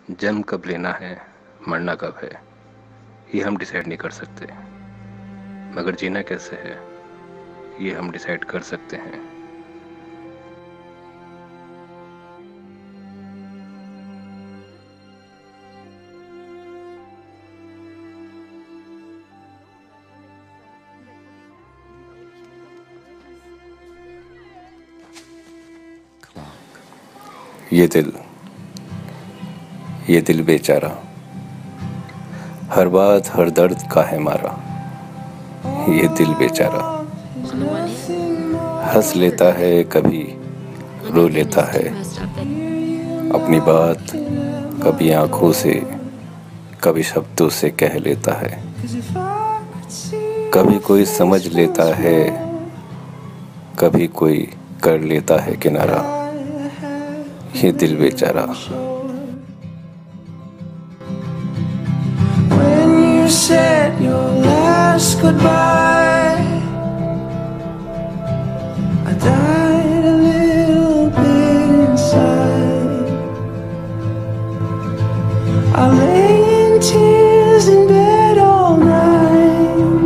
जन्म कब लेना है, मरना कब है, ये हम डिसाइड नहीं कर सकते, मगर जीना कैसे है ये हम डिसाइड कर सकते हैं। ये दिल बेचारा, हर बात हर दर्द का है मारा। ये दिल बेचारा हंस लेता है, कभी रो लेता है, अपनी बात कभी आंखों से कभी शब्दों से कह लेता है। कभी कोई समझ लेता है, कभी कोई कर लेता है किनारा। ये दिल बेचारा। When you said your last goodbye, I died a little bit inside. I lay in tears in bed all night,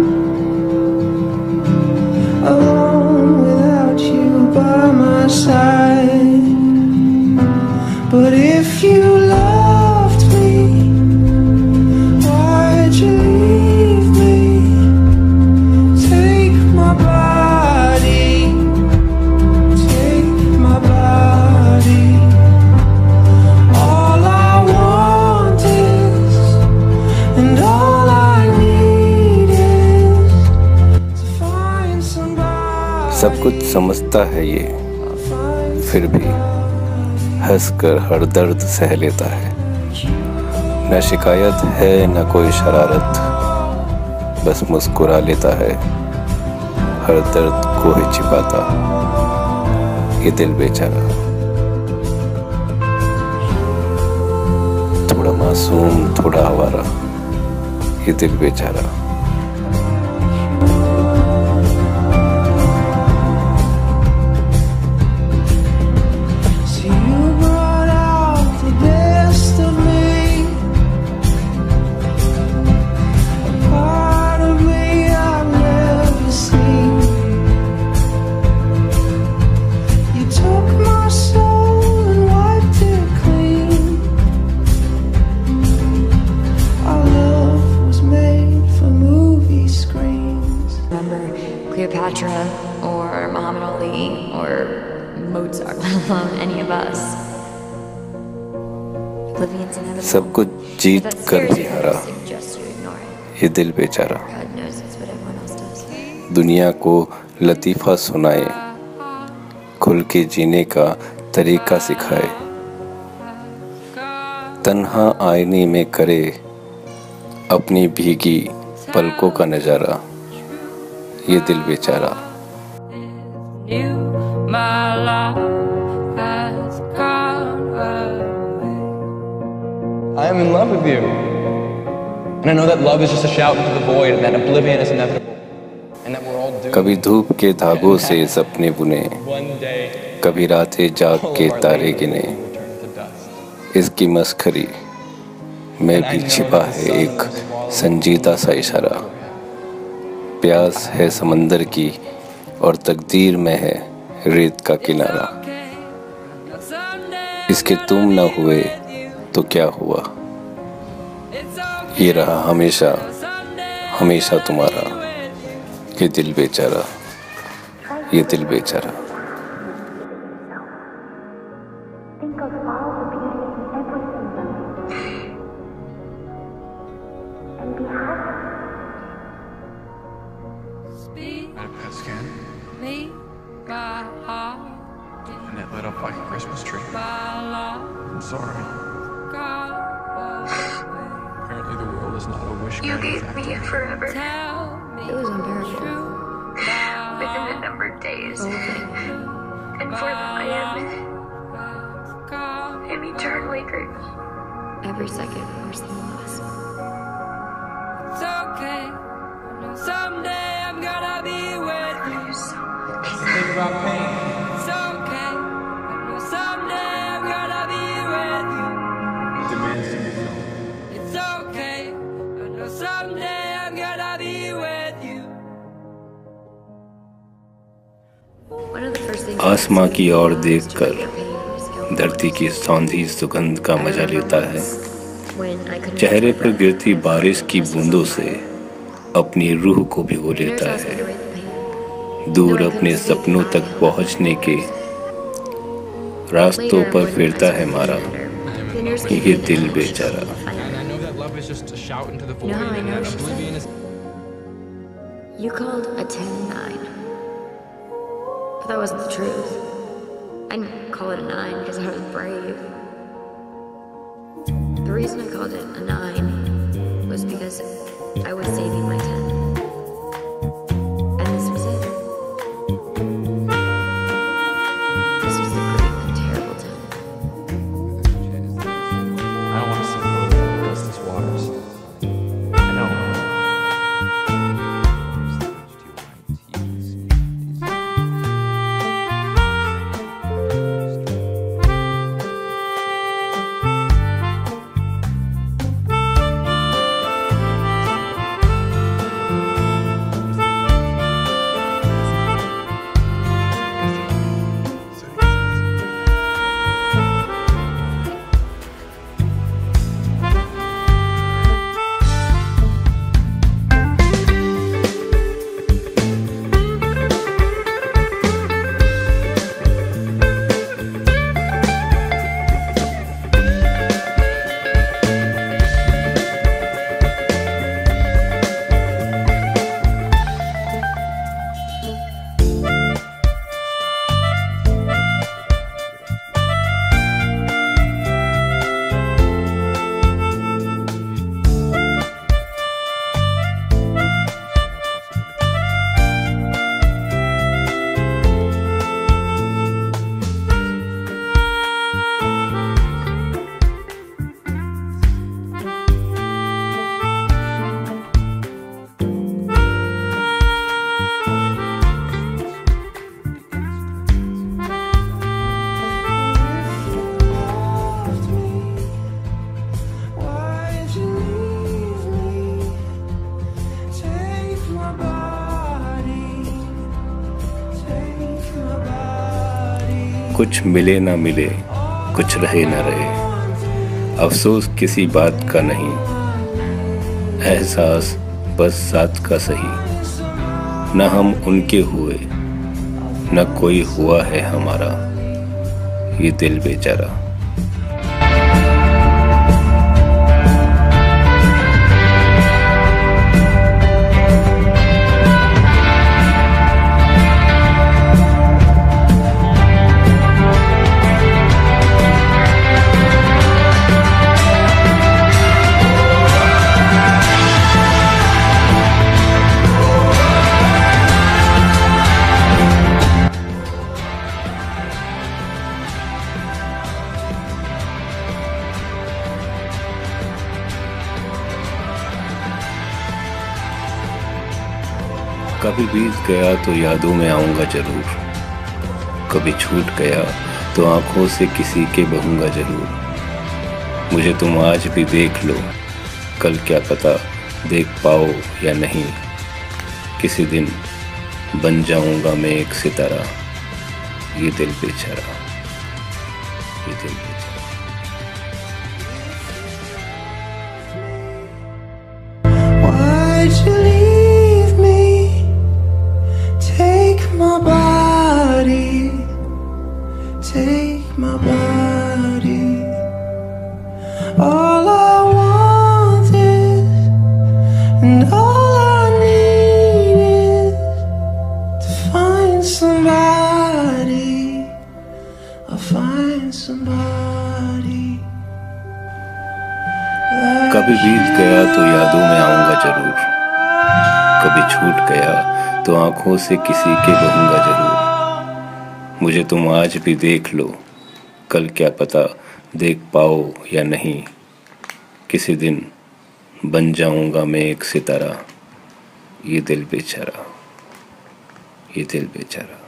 alone without you by my side. But if you loved me, why'd you leave me? Take my body, take my body. All I want is, and all I need is to find somebody. सब कुछ समझता है ये, फिर भी हंसकर हर दर्द सह लेता है। न शिकायत है न कोई शरारत, बस मुस्कुरा लेता है, हर दर्द को ही छिपाता। ये दिल बेचारा। थोड़ा मासूम थोड़ा आवारा, ये दिल बेचारा। Cleopatra or Muhammad Ali or Mozart, let alone any of us. Oblivion's inevitable. सब कुछ जीत कर भी हारा, Suggest you ignore it. ये दिल बेचारा। God knows it's what everyone else does. दुनिया को लतीफ़ा सुनाए, खुल के जीने का तरीका सिखाए, तन्हा आईने में करे अपनी भीगी पलकों का नजारा। ये दिल बेचारा। I am in love with you. And I know that love is just a shout into the void and that oblivion is inevitable. And that we're all doomed. कभी धूप के धागों से सपने बुने, One day, कभी रातें जाग के तारे गिने। return to dust. इसकी मस्खरी में भी छिपा है एक संजीदा सा इशारा। प्यास है समंदर की और तकदीर में है रेत का किनारा। इसके तुम न हुए तो क्या हुआ, ये रहा हमेशा हमेशा तुम्हारा। ये दिल बेचारा, ये दिल बेचारा। Think of all the beauty in everything, and be happy. Had a PET scan, and it lit up like a Christmas tree. I'm sorry. Apparently the world is not a wish You granting gave factory. me forever It was unbearable. within a numbered days, and for them I am eternally grateful. Every second worse than the last. It's okay. I know someday I'm gonna be with you. Think about pain. It's okay. I know someday I'm gonna be with you. It demands to आसमां की ओर देखकर धरती की सौंधी सुगंध का मजा लेता है। चेहरे पर गिरती बारिश की बूंदों से अपनी रूह को भिगो लेता है। दूर अपने सपनों तक पहुंचने के रास्तों पर फिरता है मारा ये दिल बेचारा। You called a 10-9, but that wasn't the truth. I didn't call it a 9 because I was brave. The reason I called it a 9 was because I was saving my 10. And this was it. This was the great and terrible 10. I don't want to see the world in restless waters. I know. कुछ मिले ना मिले, कुछ रहे ना रहे, अफसोस किसी बात का नहीं, एहसास बस साथ का सही। न हम उनके हुए, न कोई हुआ है हमारा, ये दिल बेचारा। कभी बीत गया तो यादों में आऊँगा जरूर, कभी छूट गया तो आँखों से किसी के बहूँगा जरूर। मुझे तुम आज भी देख लो, कल क्या पता देख पाओ या नहीं, किसी दिन बन जाऊँगा मैं एक सितारा, ये दिल बेचारा, ये दिल बेचारा। Take my body. All I want is, and all I need is to find somebody. I'll find somebody. कभी बीत गया तो यादों में आऊँगा जरूर, कभी छूट गया तो आँखों से किसी के बहूँगा जरूर। मुझे तुम आज भी देख लो, कल क्या पता देख पाओ या नहीं, किसी दिन बन जाऊँगा मैं एक सितारा, ये दिल बेचारा, ये दिल बेचारा।